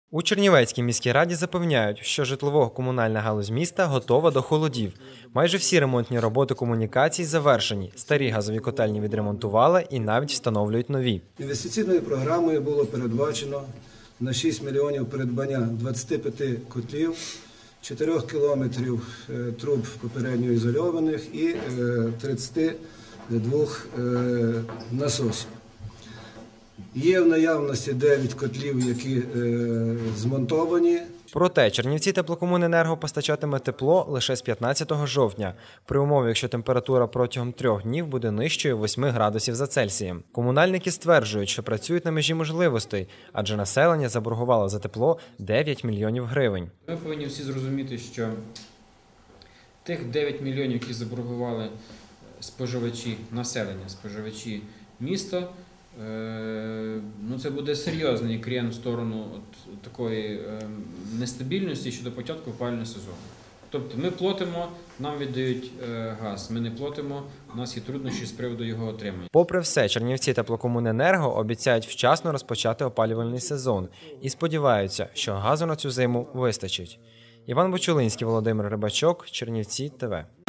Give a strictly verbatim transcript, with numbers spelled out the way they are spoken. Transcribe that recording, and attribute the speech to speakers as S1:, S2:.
S1: У Чернівецькій міській раді запевняють, що житлово-комунальна галузь міста готова до холодів. Майже всі ремонтні роботи комунікацій завершені. Старі газові котельні відремонтували і навіть встановлюють нові.
S2: Інвестиційною програмою було передбачено на шість мільйонів придбання двадцяти п'яти котлів, чотирьох кілометрів труб попередньо ізольованих і тридцяти двох насосів. Є в наявності дев'ять котлів, які е, змонтовані.
S1: Проте Чернівці теплокомуненерго постачатиме тепло лише з п'ятнадцятого жовтня, при умові, якщо температура протягом трьох днів буде нижчою восьми градусів за Цельсієм. Комунальники стверджують, що працюють на межі можливостей, адже населення заборгувало за тепло дев'ять мільйонів гривень.
S3: Ми повинні всі зрозуміти, що тих дев'ять мільйонів, які заборгували споживачі, населення, споживачі міста, ну, це буде серйозний крен в сторону от такої нестабільності щодо початку опалювального сезону. Тобто ми платимо, нам віддають газ, ми не платимо, у нас є труднощі з приводу його отримання.
S1: Попри все, Чернівці теплокомуненерго обіцяють вчасно розпочати опалювальний сезон і сподіваються, що газу на цю зиму вистачить. Іван Бочулинський, Володимир Рибачок, Чернівці ТВ.